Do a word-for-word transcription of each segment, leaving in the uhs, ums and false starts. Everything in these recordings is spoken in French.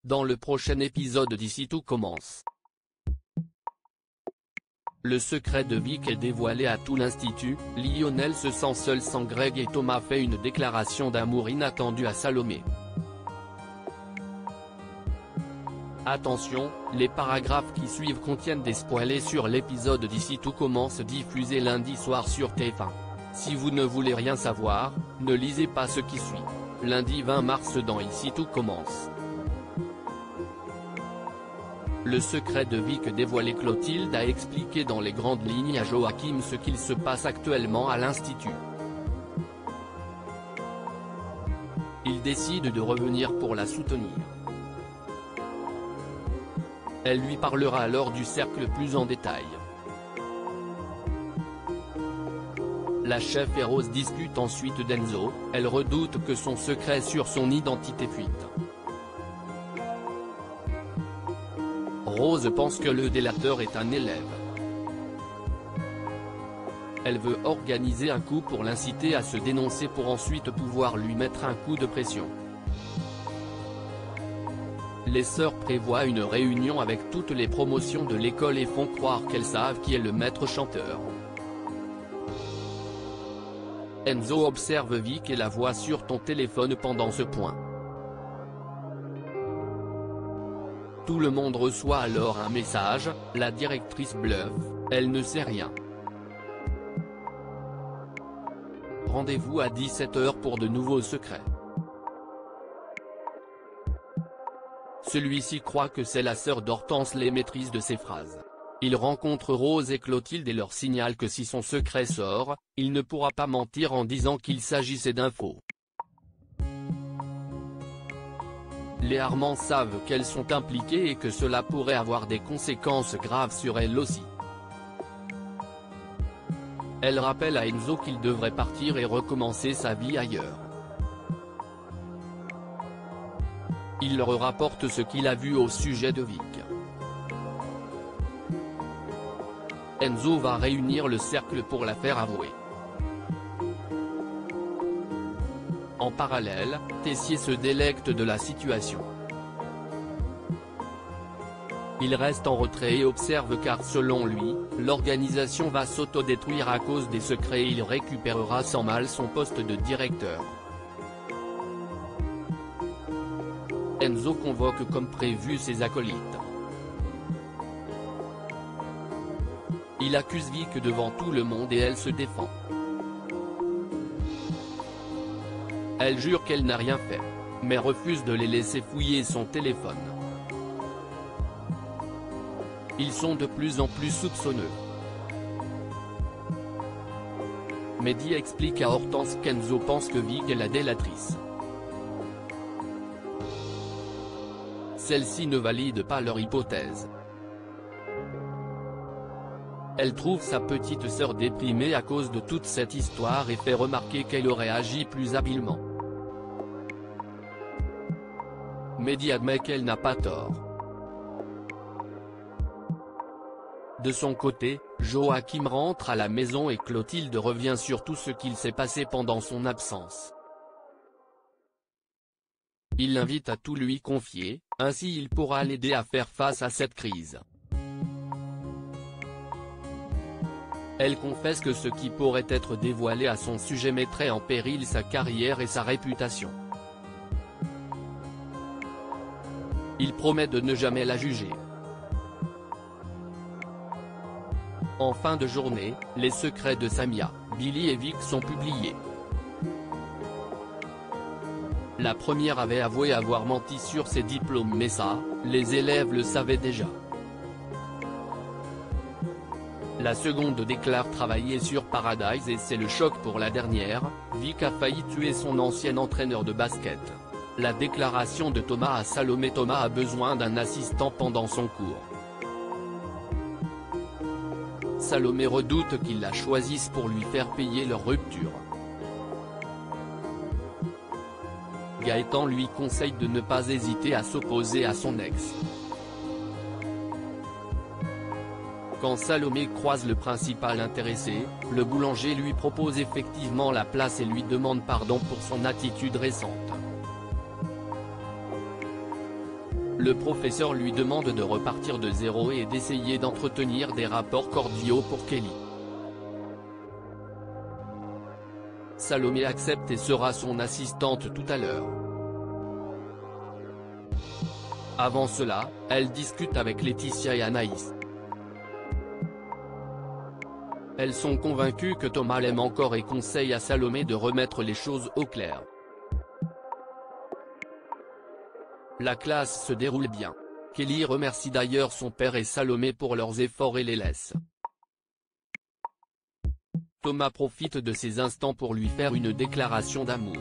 dans le prochain épisode d'Ici tout commence. Le secret de Vic est dévoilé à tout l'institut, Lionel se sent seul sans Greg et Thomas fait une déclaration d'amour inattendue à Salomé. Attention, les paragraphes qui suivent contiennent des spoilers sur l'épisode d'Ici tout commence diffusé lundi soir sur T F un. Si vous ne voulez rien savoir, ne lisez pas ce qui suit. Lundi vingt mars dans Ici tout commence. Le secret de Vic dévoilé. Clotilde a expliqué dans les grandes lignes à Joachim ce qu'il se passe actuellement à l'institut. Il décide de revenir pour la soutenir. Elle lui parlera alors du cercle plus en détail. La chef et Rose discutent ensuite d'Enzo, elle redoute que son secret sur son identité fuite. Rose pense que le délateur est un élève. Elle veut organiser un coup pour l'inciter à se dénoncer pour ensuite pouvoir lui mettre un coup de pression. Les sœurs prévoient une réunion avec toutes les promotions de l'école et font croire qu'elles savent qui est le maître chanteur. Enzo observe Vic et la voit sur ton téléphone pendant ce point. Tout le monde reçoit alors un message, la directrice bluffe, elle ne sait rien. Rendez-vous à dix-sept heures pour de nouveaux secrets. Celui-ci croit que c'est la sœur d'Hortense les maîtrise de ses phrases. Il rencontre Rose et Clotilde et leur signale que si son secret sort, il ne pourra pas mentir en disant qu'il s'agissait d'infos. Les Armands savent qu'elles sont impliquées et que cela pourrait avoir des conséquences graves sur elles aussi. Elle rappelle à Enzo qu'il devrait partir et recommencer sa vie ailleurs. Il leur rapporte ce qu'il a vu au sujet de Vic. Enzo va réunir le cercle pour la faire avouer. En parallèle, Tessier se délecte de la situation. Il reste en retrait et observe car selon lui, l'organisation va s'autodétruire à cause des secrets et il récupérera sans mal son poste de directeur. Enzo convoque comme prévu ses acolytes. Il accuse Vic devant tout le monde et elle se défend. Elle jure qu'elle n'a rien fait, mais refuse de les laisser fouiller son téléphone. Ils sont de plus en plus soupçonneux. Mehdi explique à Hortense qu'Enzo pense que Vic est la délatrice. Celle-ci ne valide pas leur hypothèse. Elle trouve sa petite sœur déprimée à cause de toute cette histoire et fait remarquer qu'elle aurait agi plus habilement. Mehdi admet qu'elle n'a pas tort. De son côté, Joachim rentre à la maison et Clotilde revient sur tout ce qu'il s'est passé pendant son absence. Il l'invite à tout lui confier, ainsi il pourra l'aider à faire face à cette crise. Elle confesse que ce qui pourrait être dévoilé à son sujet mettrait en péril sa carrière et sa réputation. Il promet de ne jamais la juger. En fin de journée, les secrets de Samia, Billy et Vic sont publiés. La première avait avoué avoir menti sur ses diplômes mais ça, les élèves le savaient déjà. La seconde déclare travailler sur Paradise et c'est le choc pour la dernière, Vic a failli tuer son ancien entraîneur de basket. La déclaration de Thomas à Salomé. Thomas a besoin d'un assistant pendant son cours. Salomé redoute qu'il la choisisse pour lui faire payer leur rupture. Gaëtan lui conseille de ne pas hésiter à s'opposer à son ex. Quand Salomé croise le principal intéressé, le boulanger lui propose effectivement la place et lui demande pardon pour son attitude récente. Le professeur lui demande de repartir de zéro et d'essayer d'entretenir des rapports cordiaux pour Kelly. Salomé accepte et sera son assistante tout à l'heure. Avant cela, elle discute avec Laetitia et Anaïs. Elles sont convaincues que Thomas l'aime encore et conseillent à Salomé de remettre les choses au clair. La classe se déroule bien. Kelly remercie d'ailleurs son père et Salomé pour leurs efforts et les laisse. Thomas profite de ces instants pour lui faire une déclaration d'amour.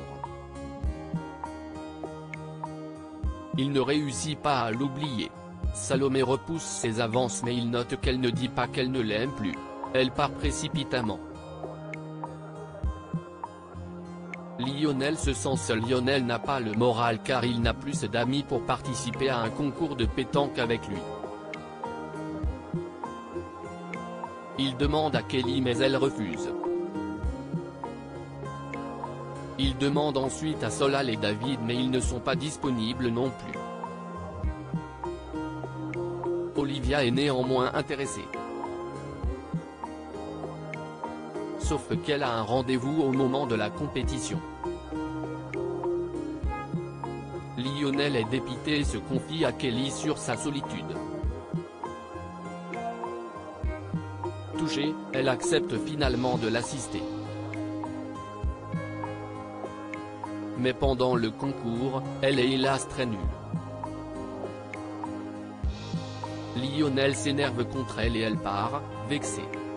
Il ne réussit pas à l'oublier. Salomé repousse ses avances mais il note qu'elle ne dit pas qu'elle ne l'aime plus. Elle part précipitamment. Lionel se sent seul. Lionel n'a pas le moral car il n'a plus d'amis pour participer à un concours de pétanque avec lui. Il demande à Kelly mais elle refuse. Il demande ensuite à Solal et David mais ils ne sont pas disponibles non plus. Olivia est néanmoins intéressée. Sauf qu'elle a un rendez-vous au moment de la compétition. Lionel est dépité et se confie à Kelly sur sa solitude. Touchée, elle accepte finalement de l'assister. Mais pendant le concours, elle est hélas très nulle. Lionel s'énerve contre elle et elle part, vexée.